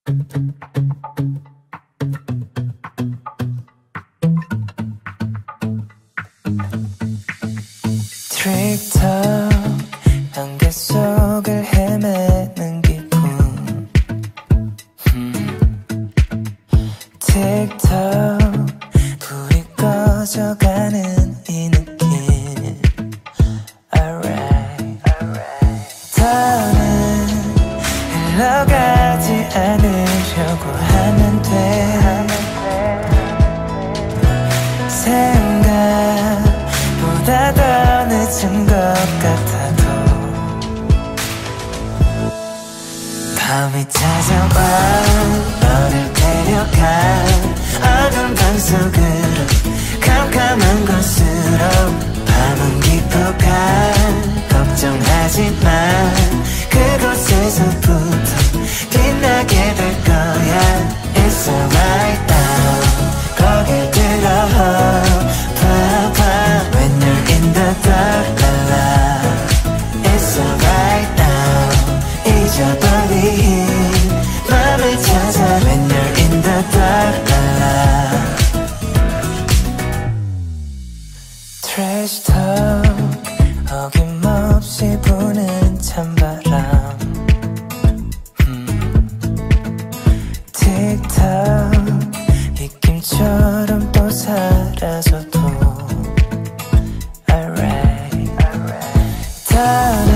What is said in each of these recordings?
트릭터 안개 속을 헤매는 기분 틱톡 불이 꺼져가는 이 느낌 Alright 더는 흘러가지 않으려고 하면 돼 생각보다 더 늦은 것 같아도 밤이 찾아와 너를 데려가 어두운 방 속으로 캄캄한 곳으로 밤은 깊어가 걱정하지 마 그곳에서부터 빛나게 될 거야 It's alright now 거길 들어 When you're in the dark, la la It's alright now 잊어버린 맘을 찾아 When you're in the dark, la la Trash talk 어김없이 부는 찬바람 틱톡 입김처럼 또 사라져도 더는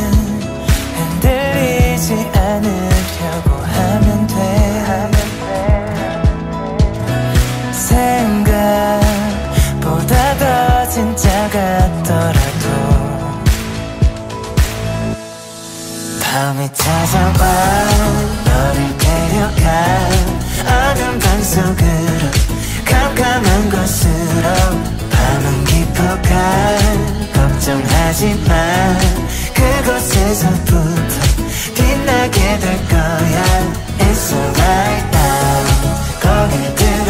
흔들리지 않으려고 하면 돼 생각보다 더 진짜 같더라도 밤이 찾아와 너를 데려가 어두운 방 속으로 캄캄한 곳으로 밤은 깊어가 걱정하지 마 그곳에서부터 빛나게 될 거야 It's alright now 거길 들어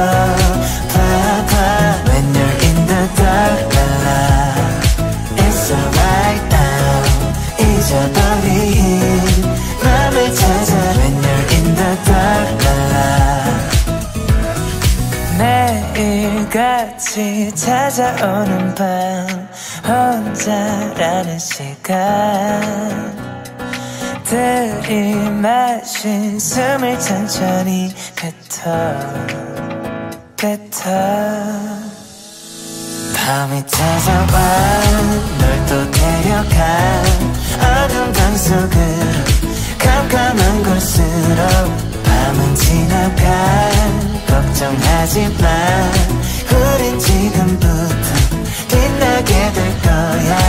When you're in the dark la la It's alright now 잊어버린 맘을 찾아 When you're in the dark la la 매일같이 찾아오는 밤 혼자라는 시간 들이마신 숨을 천천히 뱉어 밤이 찾아와 널 또 데려가 어두운 방 속으로 캄캄한 곳으로 밤은 지나가 걱정하지 마 우린 지금부터 빛나게 될 거야